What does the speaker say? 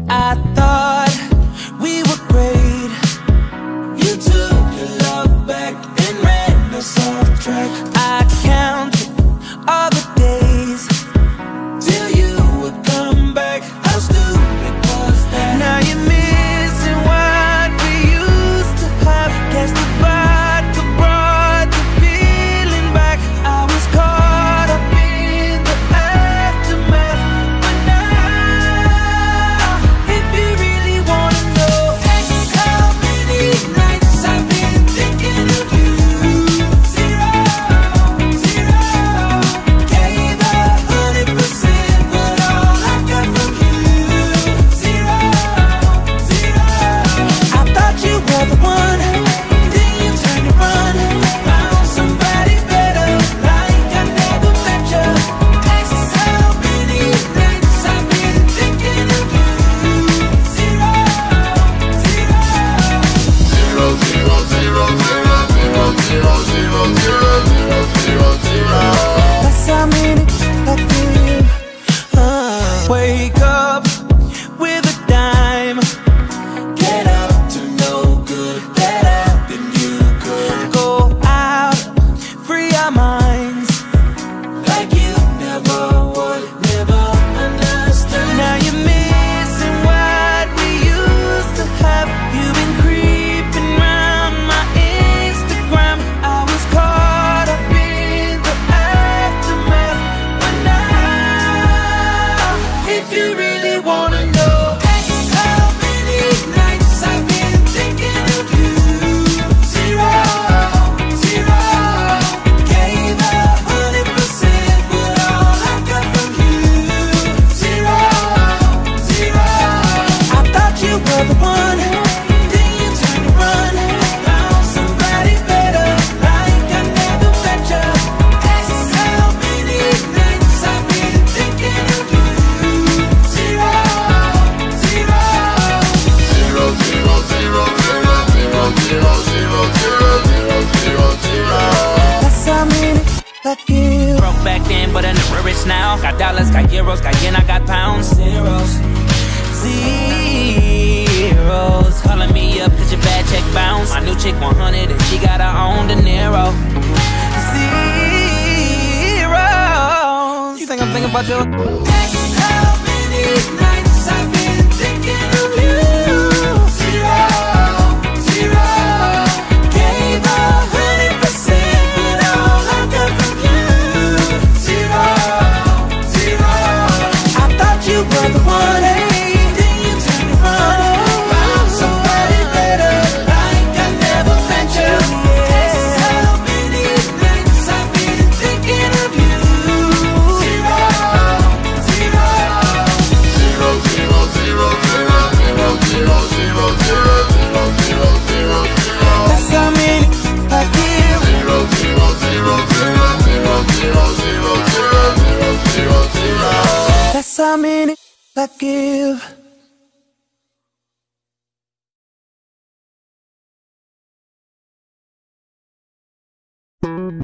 I thought we were great. You took your love back and ran us off track. I counted all the days till you would come back. How stupid was that? Now you're missing what we used to have. Guess the vodka brought the feeling back. I was caught up in the aftermath. But now, if you really wanna know how many nights I've been thinking of you. Zero, zero. Gave 100%, but all I got from you. Zero, zero. I thought you were the one, then you turned to run. Found somebody better, like I never met you. How many nights I've been thinking of you. Zero, zero. Zero, zero, zero, zero, zero, zero, zero, zero, zero, zero. That's how many I give. Wake up with a dime. Get up to no good, better than you could. Go out, free our minds, like you never would, never understood. Now you're missing what we used to have. You've been creeping round my Instagram. I was caught up in the aftermath. But now, if you really wanna know how many nights I've been thinking of you. Zero, zero. Gave 100%, but all I got from you. Zero, zero. I thought you were the one, then you turned to run. Found somebody better, like I never met you. How many nights I've been thinking of you. Zero, zero. Zero, zero, zero, zero, zero, zero, zero, zero, zero, zero. That's how many I give. Broke back then, but I'm rich now. Got dollars, got euros, got yen, I got pounds. Zeros, zeros. Calling me up cause your bad check bounce. My new chick 100 and she got her own De Niro. Zeros. You think I'm thinking about your how many nights I've been thinking of you. Zero, zero. Gave 100%, but all I got from you. Zero, zero. I thought you were the one, then you turned to run. Found somebody better, like I never met you. How many nights I've been thinking of you. Zero, zero. Zero, zero, zero, zero, zero, zero, zero, zero, zero, zero, zero. That's how many I give. Zero, zero, zero, zero, zero, zero, zero, zero, zero, zero. That's how many I give.